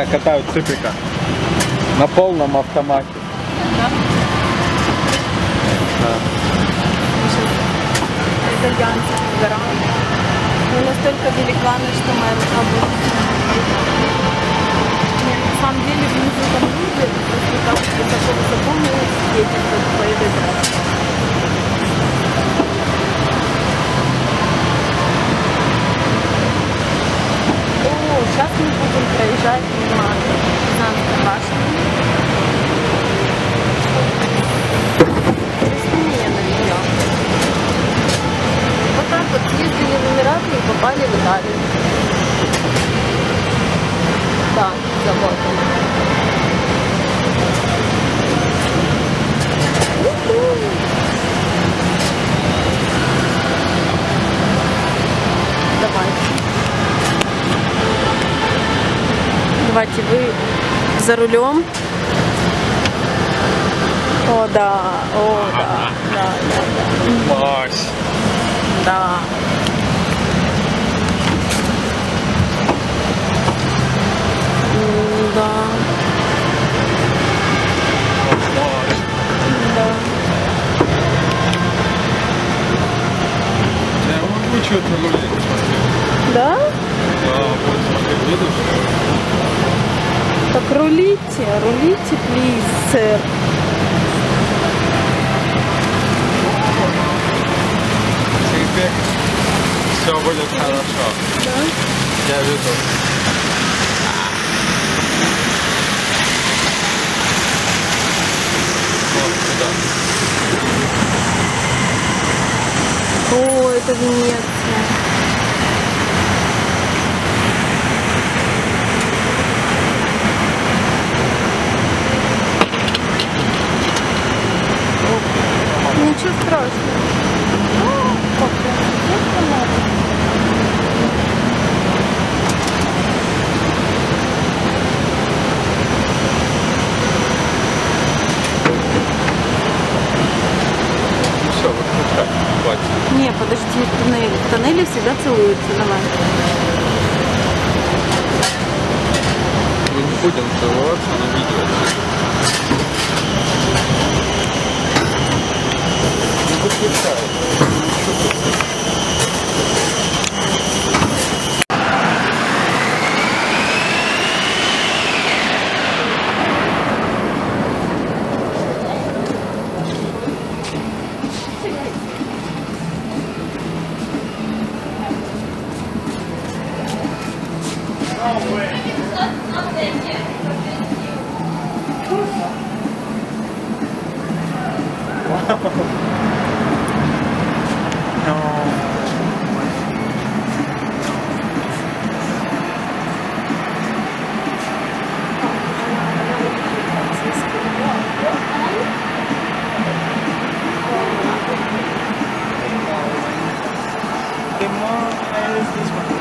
катают цыпика на полном автомате. Да? Да. Итальянцы горами. Мы настолько великаны, что моя рука будет. Нет, на самом деле внизу там люди, просто так высоко мы едем по этой трассе. О, сейчас мы будем проезжать мимо Пизанской башни. Рисунок на нее. Вот так вот съездили в Эмираты и попали в Италию. Да, забота. Давайте вы за рулем. О, да, да, да, да. Класс. Да. Да. Да. Я могу что-то рулить. Да? Да, вот смотри, видишь? Так рулите, please, сэр. Теперь все будет хорошо. Да? Я веду. Вот сюда. О, это Венеция. Ничего страшного. О, как интересно надо. Ну все, выключай. Хватит. Не, подожди, туннель. В тоннеле всегда целуются, давай. Мы не будем целоваться на видео. Не выключай. The more I use this one.